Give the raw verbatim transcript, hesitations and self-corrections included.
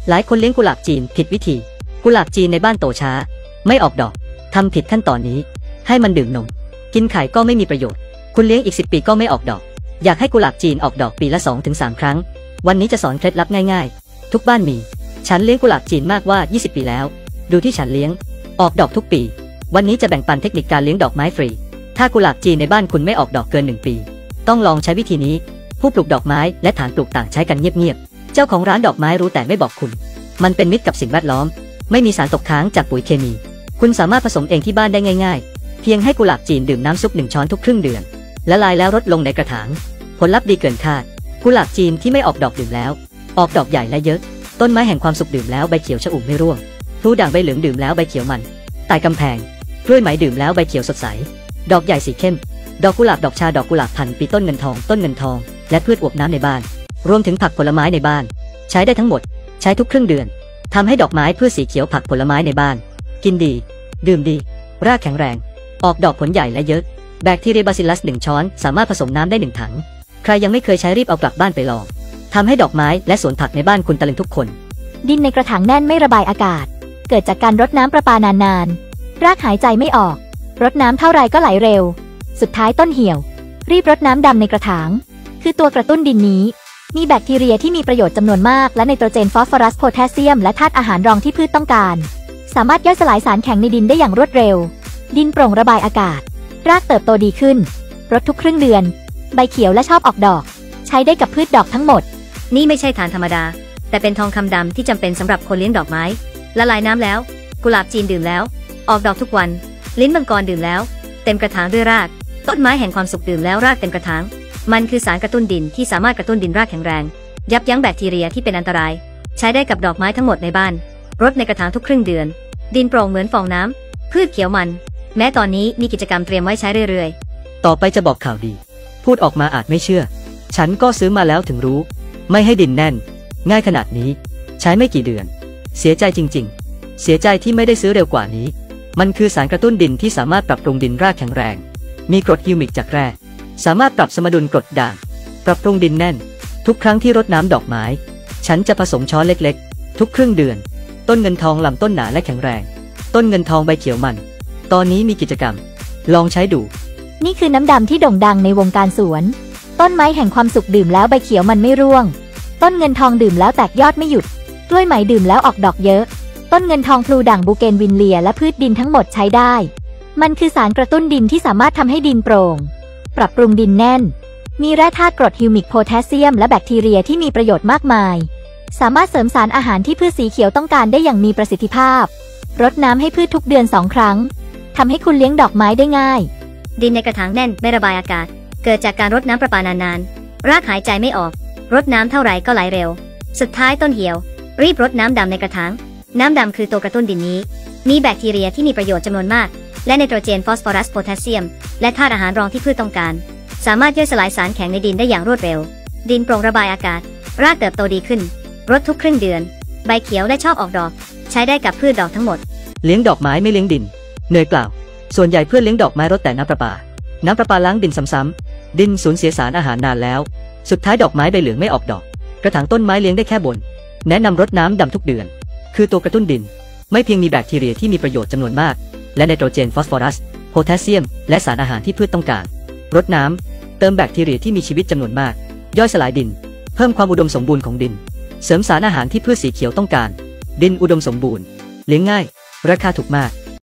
หลายคนเลี้ยงกุหลาบจีนผิดวิธีกุหลาบจีนในบ้านโตช้าไม่ออกดอกทำผิดขั้นตอนนี้ให้มันดื่มนมกินไข่ก็ไม่มีประโยชน์คุณเลี้ยงอีกสิบปีก็ไม่ออกดอกอยากให้กุหลาบจีนออกดอกปีละ สองถึงสาม ครั้งวันนี้จะสอนเคล็ดลับง่ายๆทุกบ้านมีฉันเลี้ยงกุหลาบจีนมากว่ายี่สิบปีแล้วดูที่ฉันเลี้ยงออกดอกทุกปีวันนี้จะแบ่งปันเทคนิคการเลี้ยงดอกไม้ฟรีถ้ากุหลาบจีนในบ้านคุณไม่ออกดอกเกินหนึ่งปีต้องลองใช้วิธีนี้ผู้ปลูกดอกไม้และฐานปลูกต่างใช้กันเงียบๆเจ้าของร้านดอกไม้รู้แต่ไม่บอกคุณมันเป็นมิตรกับสิ่งแวดล้อมไม่มีสารตกค้างจากปุ๋ยเคมีคุณสามารถผสมเองที่บ้านได้ง่ายๆเพียงให้กุหลาบจีนดื่มน้ำซุปหนึ่งช้อนทุกครึ่งเดือนละลายแล้วรดลงในกระถางผลลัพธ์ดีเกินคาดกุหลาบจีนที่ไม่ออกดอกดื่มแล้วออกดอกใหญ่และเยอะต้นไม้แห่งความสุขดื่มแล้วใบเขียวชอุ่มไม่ร่วงพลูด่างใบเหลืองดื่มแล้วใบเขียวมันใต้กำแพงกล้วยไหมดื่มแล้วใบเขียวสดใสดอกใหญ่สีเข้มดอกกุหลาบดอกชาดอกกุหลาบพันปีต้นเงินทองต้นเงินทองและพืชอวบน้ำในบ้านรวมถึงผักผลไม้ในบ้านใช้ได้ทั้งหมดใช้ทุกครึ่งเดือนทำให้ดอกไม้พืชสีเขียวผักผลไม้ในบ้านกินดีดื่มดีรากแข็งแรงออกดอกผลใหญ่และเยอะแบคทีเรียบาซิลลัสหนึ่งช้อนสามารถผสมน้ำได้หนึ่งถังใครยังไม่เคยใช้รีบเอากลับบ้านไปลองทำให้ดอกไม้และสวนผักในบ้านคุณตะลึงทุกคนดินในกระถางแน่นไม่ระบายอากาศเกิดจากการรดน้ำประปานานๆรากหายใจไม่ออกรดน้ำเท่าไรก็ไหลเร็วสุดท้ายต้นเหี่ยวรีบรดน้ำดำในกระถางคือตัวกระตุ้นดินนี้มีแบคทีเรียที่มีประโยชน์จำนวนมากและไนโตรเจนฟอสฟอรัสโพแทสเซียมและธาตุอาหารรองที่พืชต้องการสามารถย่อยสลายสารแข็งในดินได้อย่างรวดเร็วดินโปร่งระบายอากาศรากเติบโตดีขึ้นรดทุกครึ่งเดือนใบเขียวและชอบออกดอกใช้ได้กับพืชดอกทั้งหมดนี่ไม่ใช่ฐานธรรมดาแต่เป็นทองคำดำที่จำเป็นสำหรับคนเลี้ยงดอกไม้ละลายน้ำแล้วกุหลาบจีนดื่มแล้วออกดอกทุกวันลิ้นมังกรดื่มแล้วเต็มกระถางด้วยรากต้นไม้แห่งความสุขดื่มแล้วรากเต็มกระถางมันคือสารกระตุ้นดินที่สามารถกระตุ้นดินรากแข็งแรงยับยั้งแบคทีเรียที่เป็นอันตรายใช้ได้กับดอกไม้ทั้งหมดในบ้านรดในกระถางทุกครึ่งเดือนดินโปร่งเหมือนฟองน้ำพืชเขียวมันแม้ตอนนี้มีกิจกรรมเตรียมไว้ใช้เรื่อยๆต่อไปจะบอกข่าวดีพูดออกมาอาจไม่เชื่อฉันก็ซื้อมาแล้วถึงรู้ไม่ให้ดินแน่นง่ายขนาดนี้ใช้ไม่กี่เดือนเสียใจจริงๆเสียใจที่ไม่ได้ซื้อเร็วกว่านี้มันคือสารกระตุ้นดินที่สามารถปรับปรุงดินรากแข็งแรงมีกรดฮิวมิกจากแร่สามารถปรับสมดุลกรดด่างปรับปรุงดินแน่นทุกครั้งที่รดน้ำดอกไม้ฉันจะผสมช้อนเล็กๆทุกครึ่งเดือนต้นเงินทองลำต้นหนาและแข็งแรงต้นเงินทองใบเขียวมันตอนนี้มีกิจกรรมลองใช้ดูนี่คือน้ำดำที่โด่งดังในวงการสวนต้นไม้แห่งความสุขดื่มแล้วใบเขียวมันไม่ร่วงต้นเงินทองดื่มแล้วแตกยอดไม่หยุดกล้วยไหมดื่มแล้วออกดอกเยอะต้นเงินทองพลูด่างบูเกนวินเลียและพืชดินทั้งหมดใช้ได้มันคือสารกระตุ้นดินที่สามารถทำให้ดินโปร่งปรับปรุงดินแน่นมีแร่ธาตุกรดฮิวมิกโพแทสเซียมและแบคทีเรียที่มีประโยชน์มากมายสามารถเสริมสารอาหารที่พืชสีเขียวต้องการได้อย่างมีประสิทธิภาพรดน้ำให้พืชทุกเดือนสองครั้งทำให้คุณเลี้ยงดอกไม้ได้ง่ายดินในกระถางแน่นไม่ระบายอากาศเกิดจากการรดน้ำประปานานๆรากหายใจไม่ออกรดน้ำเท่าไรก็ไหลเร็วสุดท้ายต้นเหี่ยวรีบรดน้ำดำในกระถางน้ำดำคือตัวกระตุ้นดินนี้มีแบคทีเรียที่มีประโยชน์จำนวนมากและไนโตรเจนฟอสฟอรัสโพแทสเซียมและธาตุอาหารรองที่พืชต้องการสามารถย่อยสลายสารแข็งในดินได้อย่างรวดเร็วดินโปร่งระบายอากาศรากเติบโตดีขึ้นรดทุกครึ่งเดือนใบเขียวและชอบออกดอกใช้ได้กับพืชดอกทั้งหมดเลี้ยงดอกไม้ไม่เลี้ยงดินเหนื่อยเปล่าส่วนใหญ่เพื่อนเลี้ยงดอกไม้รดแต่น้ำประปาน้ำประปาล้างดินซ้ำๆดินสูญเสียสารอาหารนานแล้วสุดท้ายดอกไม้ใบเหลืองไม่ออกดอกกระถางต้นไม้เลี้ยงได้แค่บนแนะนำรดน้ำดำทุกเดือนคือตัวกระตุ้นดินไม่เพียงมีแบคทีเรียที่มีประโยชน์จำนวนมากและไนโตรเจนฟอสฟอรัสโพแทสเซียมและสารอาหารที่พืชต้องการรดน้ำเติมแบคทีเรียที่มีชีวิตจำนวนมากย่อยสลายดินเพิ่มความอุดมสมบูรณ์ของดินเสริมสารอาหารที่พืชสีเขียวต้องการดินอุดมสมบูรณ์เลี้ยงง่ายราคาถูกมาก